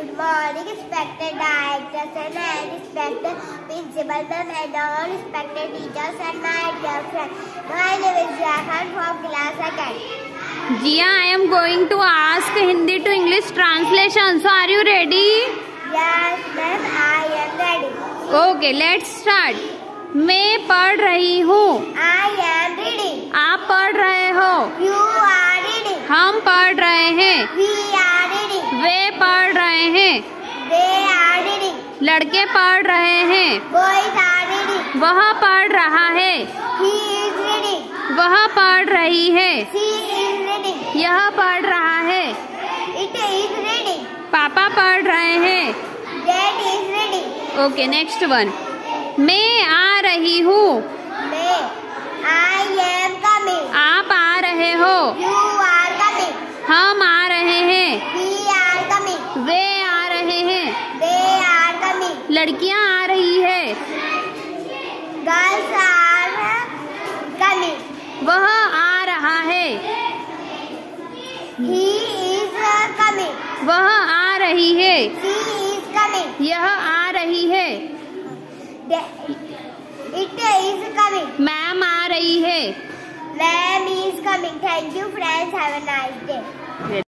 Good morning, respected directors and respected principal ma'am and all respected teachers and my dear friends. My name is Jacqueline from class 2nd. Jia, I am going to ask Hindi to English translation. So, are you ready? Yes, ma'am, I am ready. Okay, let's start. मैं पढ़ रही हूँ. I am reading. आप पढ़ रहे हो. You are reading. हम पढ़ रहे हैं. We are reading. वे पढ़ रहे हैं. They are reading. लड़के पढ़ रहे हैं. Boys are reading. वह पढ़ रहा है. He is reading. वह पढ़ रही है. She is reading. यह पढ़ रहा है. It is reading. पापा पढ़ रहे हैं. Dad is reading. Okay, next one. मैं आ रही हूँ. I am coming. आप आ रहे हो. You are coming. हम आ रहे हैं. We are coming. वे आ रहे हैं. They are coming. लड़कियाँ आ रही है. Girls are coming. वह आ रहा है. He is coming. वह आ रही है. She is coming. यह आ रही है. It is coming. मैम आ रही है. Ma'am is coming. Thank you, friends. Have a nice day.